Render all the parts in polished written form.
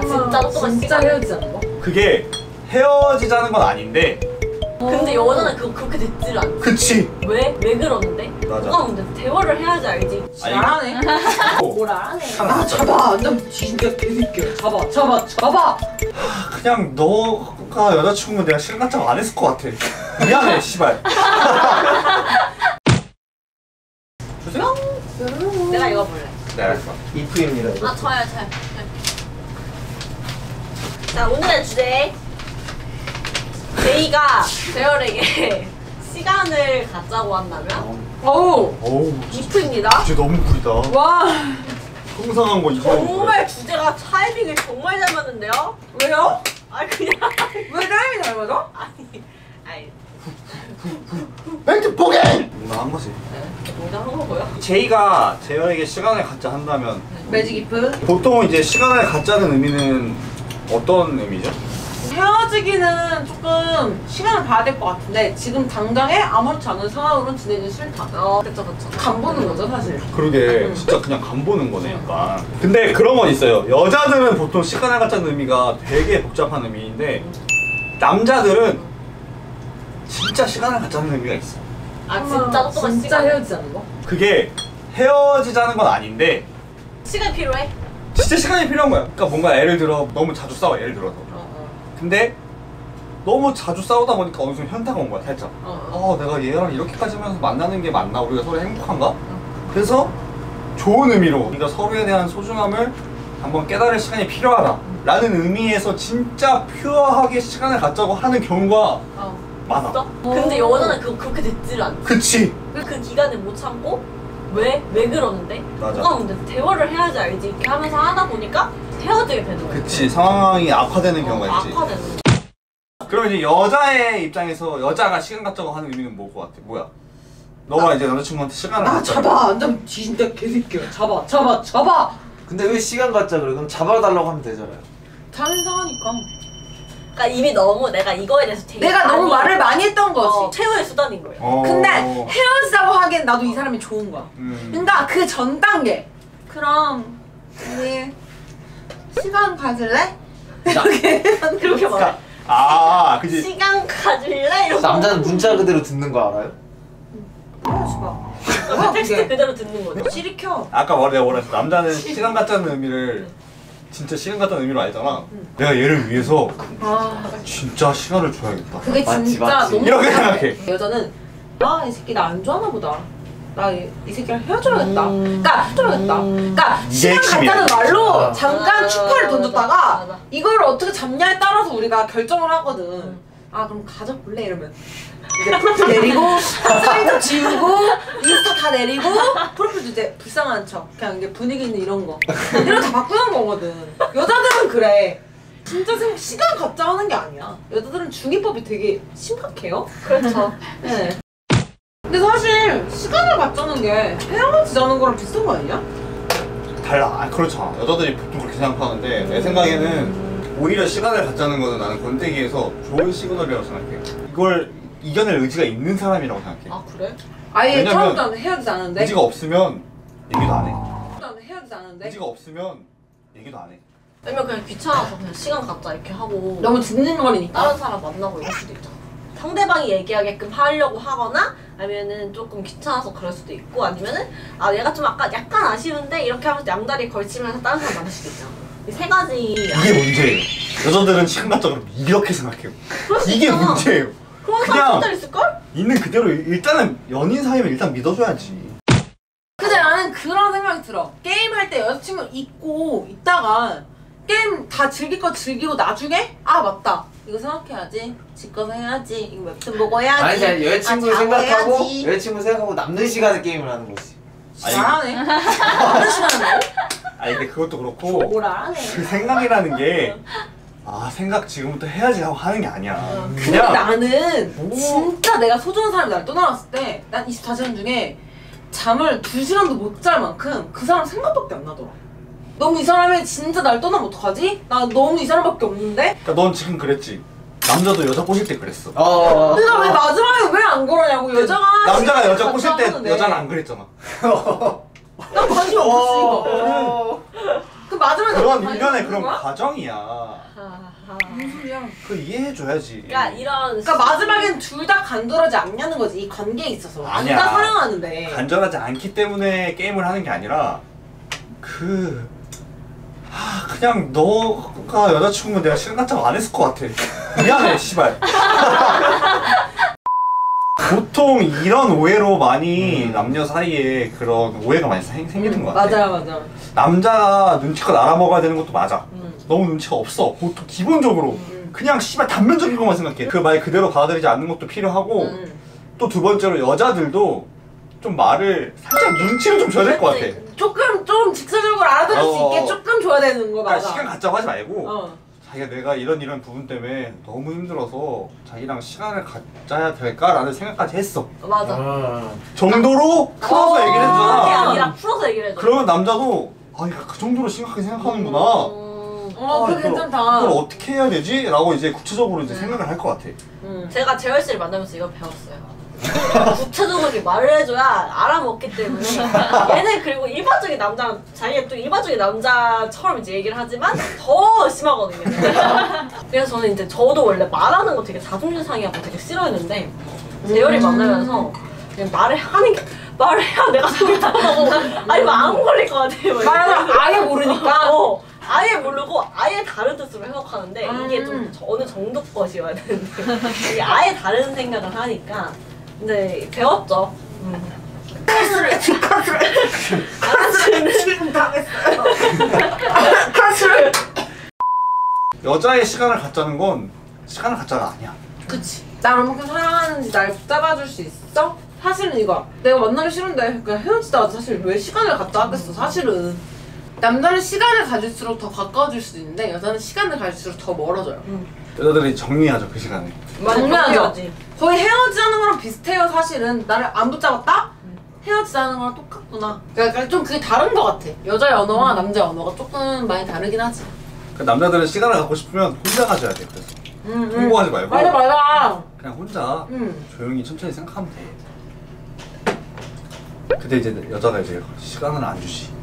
진짜 헤어지자는 거? 그게 헤어지자는 건 아닌데. 근데 여자는 그렇게 듣질 않지. 그치. 왜 그러는데? 맞아. 뭐가 문제? 대화를 해야지 알지. 잘하네. 뭘 알아내? 아 잡아. 완전 진짜 개새끼야. 잡아. 그냥 너가 여자친구면 내가 시간 갖자고 안 했을 것 같아. 미안해 씨발. 주세요. 내가 이거 볼래. 네 알았어. 이프입니다. 아 저요. 자 오늘의 주제. 제이가 재열에게 시간을 갖자고 한다면? 어우 이프입니다. 진짜 너무 구리다. 와. 상상한 거 이거. 정말 주제가 타이밍이 정말 잘 맞는데요? 왜요? 아 그냥 왜 타이밍이 잘 맞아? 아니 멘트 포기! 농담한 거지. 농담한 거고요. 제이가 재열에게 시간을 갖자 한다면 매직 이프. 보통 이제 시간을 갖자는 의미는 어떤 의미죠? 헤어지기는 조금 시간을 봐야 될 것 같은데 지금 당장에 아무렇지 않은 상황으로는 지내기 싫다. 그쵸. 간 보는 거죠 사실. 그러게 진짜 그냥 간 보는 거네 약간. 근데 그런 건 있어요. 여자들은 보통 시간을 갖자는 의미가 되게 복잡한 의미인데 남자들은 진짜 시간을 갖자는 의미가 있어. 아 진짜 조금만 진짜 시간. 헤어지자는 거? 그게 헤어지자는 건 아닌데 시간이 필요해? 진짜 시간이 필요한 거야. 그러니까 뭔가 예를 들어 너무 자주 싸워 예를 들어서. 근데 너무 자주 싸우다 보니까 어느 순간 현타가 온 거야 살짝. 내가 얘랑 이렇게까지 하면서 만나는 게 맞나? 우리가 서로 행복한가? 그래서 좋은 의미로 우리가 서로에 대한 소중함을 한번 깨달을 시간이 필요하다 라는 의미에서 진짜 퓨어하게 시간을 갖자고 하는 경우가 많아. 진짜? 근데 여자는 그렇게 듣질 않지. 그치. 그 기간을 못 참고 왜 그러는데? 맞아. 뭐가 문제? 대화를 해야지 알지. 이렇게 하면서 하다 보니까 헤어지게 되는 거야. 그치. 상황이 악화되는 경우가 있지. 악화되는 거야. 그럼 이제 여자의 입장에서 여자가 시간 갖자고 하는 의미는 뭘 것 같아? 뭐야? 너가 이제 여자친구한테 시간을 갖자고. 잡아. 완전 진짜 개새끼야. 잡아. 근데 왜 시간 갖자 그래? 그럼 잡아달라고 하면 되잖아요. 다른 상하니까. 그러니까 이미 너무 내가 이거에 대해서 되게 내가 너무 말을 많이 했던 거지. 최후의 수단인 거예요. 근데 헤어지자고 하기엔 나도 이 사람이 좋은 거야. 그러니까 그 전 단계. 그럼 우리 시간 가질래? 그렇게 말해. 그치. 시간 가질래? 이러고. 남자는 문자 그대로 듣는 거 알아요? 그 텍스트 그대로 듣는 거죠. 시리켜. 아까 내가 뭐랬어? 남자는 시간 갖자는 의미를 진짜 시간 갖자는 의미로 알잖아. 내가 얘를 위해서 진짜 시간을 줘야겠다. 그게 맞지, 진짜 맞지. 너무 이렇게 생각해. 여자는 이 새끼 나 안 좋아하나 보다. 나 이 새끼랑 헤어져야겠다. 그러니까 시간 핵심이야. 갖자는 말로 맞아. 잠깐 추파를 던졌다가 맞아. 이걸 어떻게 잡냐에 따라서 우리가 결정을 하거든. 그럼 가져볼래? 이러면 이제 프로필 내리고 사진도 지우고 인스타 다 내리고 프로필도 이제 불쌍한 척 그냥 이게 분위기 있는 이런 거 이런 다 바꾸는 거거든. 여자들은 그래. 진짜 시간 갖자 하는 게 아니야. 여자들은 중의법이 되게 심각해요. 그렇죠. 네. 근데 사실 시간을 갖자는 게 헤어지자는 거랑 비슷한 거 아니야? 달라. 그렇죠. 여자들이 보통 그렇게 생각하는데 내 생각에는 오히려 시간을 갖자는 거는 나는 권태기에서 좋은 시그널이라고 생각해. 이걸 이겨낼 의지가 있는 사람이라고 생각해. 아 그래? 아예 왜냐면 처음부터 헤어지지 않은데? 의지가 없으면 얘기도 안 해. 헤어지지 않은데? 의지가 없으면 얘기도 안 해. 아니면 그냥 귀찮아서 그냥 시간 갖자 이렇게 하고 너무 징징거리니까? 다른 사람 만나고 이럴 수도 있잖아. 상대방이 얘기하게끔 하려고 하거나 아니면은 조금 귀찮아서 그럴 수도 있고 아니면은 얘가 좀 약간 아쉬운데 이렇게 하면서 양다리 걸치면서 다른 사람 만날 수도 있잖아. 이 세 가지. 이게 문제예요. 여자들은 시간 갖자 그러면 이렇게 생각해요. 이게 있잖아. 문제예요. 그런 그냥 사람들 있을걸? 있는 그대로 일단은 연인 사이면 일단 믿어줘야지. 근데 나는 그런 생각이 들어. 게임할 때 여자친구 있고 있다가 게임 다 즐길 거 즐기고 나중에 맞다 이거 생각해야지. 집 가서 해야지. 이거 웹툰 보고 해야지. 아니 여자친구 자고 생각하고 해야지. 여자친구 생각하고 남는 시간에 게임을 하는 거지. 잘하네. 많은 시간을 아니 근데 그것도 그렇고 뭘 알아내. 그 생각이라는 게 생각 지금부터 해야지 하고 하는 게 아니야. 근데 그냥 나는 진짜 내가 소중한 사람이 날 떠나갔을 때 난 24시간 중에 잠을 2시간도 못 잘 만큼 그 사람 생각밖에 안 나더라. 너무 이 사람이 진짜 날 떠나면 어떡하지? 나 너무 이 사람밖에 없는데? 그러니까 넌 지금 그랬지. 남자도 여자 꼬실 때 그랬어. 내가 왜 마지막에 왜 안 그러냐고. 여자가 남자가 여자 꼬실 때 하는데. 여자는 안 그랬잖아. 난 관심 없었으니까. 그 맞으면 그런 다 인간의 이러는 그런 거야? 과정이야. 무슨 소리야? 그 이해해줘야지. 그러니까 이런 그러니까 마지막엔 둘 다 간절하지 않냐는 거지 이 관계에 있어서. 아니야. 둘 다 사랑하는데. 간절하지 않기 때문에 게임을 하는 게 아니라 그냥 너가 여자친구면 내가 시간 같자고 안 했을 것 같아. 미안해 씨발. 보통 이런 오해로 많이 남녀 사이에 그런 오해가 많이 생기는 것 같아. 맞아. 남자가 눈치껏 알아먹어야 되는 것도 맞아. 너무 눈치가 없어. 보통 기본적으로 그냥 씨발 단면적인 것만 생각해. 그 말 그대로 받아들이지 않는 것도 필요하고 또 두 번째로 여자들도 좀 말을 살짝 눈치를 좀 줘야 될 것 같아. 조금 좀 직설적으로 알아들을 수 있게 조금 줘야 되는 거 그러니까 맞아. 시간 갖자고 하지 말고 어. 자기가 내가 이런 부분 때문에 너무 힘들어서 자기랑 시간을 갖자야 될까라는 생각까지 했어. 맞아. 정도로 풀어서 얘기를 그게 해주잖아. 아니라 풀어서 얘기를 해줘. 그러면 남자도 아, 얘가 그 정도로 심각하게 생각하는구나. 그거 괜찮다. 이걸 어떻게 해야 되지? 라고 이제 구체적으로 이제 생각을 할 것 같아. 제가 재열 씨를 만나면서 이걸 배웠어요. 구체적으로 말을 해줘야 알아먹기 때문에 얘는 그리고 일반적인 남자 자기가 또 일반적인 남자처럼 이제 얘기를 하지만 더 심하거든요. 그래서 저는 이제 저도 원래 말하는 거 되게 자존심 상해하고 되게 싫어했는데 재열이 만나면서 그냥 말을 해야 내가 속이 타고 아니 안 걸릴 것 같아. 말하면 아예 모르니까. 아예 모르고 아예 다른 뜻으로 해석하는데 이게 좀 어느 정도 것이어야 되는데 이게 아예 다른 생각을 하니까 근데 배웠죠. 카스를 지금 당했어요. 카스를. 여자의 시간을 갖자는 건 시간을 갖자가 아니야. 그치. 나 얼마큼 사랑하는지 날 붙잡아줄 수 있어? 사실은 이거야. 내가 만나기 싫은데 그냥 헤어지다가 사실 왜 시간을 갖다 하겠어 사실은. 남자는 시간을 가질수록 더 가까워질 수도 있는데 여자는 시간을 가질수록 더 멀어져요. 여자들이 정리하죠 그 시간에. 정리하죠. 거의 헤어지자는 거랑 비슷해요 사실은. 나를 안 붙잡았다? 헤어지자는 거랑 똑같구나. 그러니까 좀 그게 다른 거 같아. 여자의 언어와 남자의 언어가 조금 많이 다르긴 하지. 그 남자들은 시간을 갖고 싶으면 혼자 가져야 돼. 그래서 홍보하지 말고 맞아. 그냥 혼자 조용히 천천히 생각하면 돼. 근데 이제 여자가 이제 시간을 안 주지.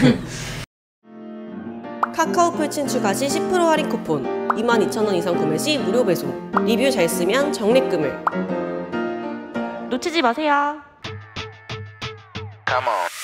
카카오플 친추가 시 10% 할인 쿠폰 22,000원 이상 구매 시 무료 배송 리뷰 잘 쓰면 적립금을 놓치지 마세요. Come on.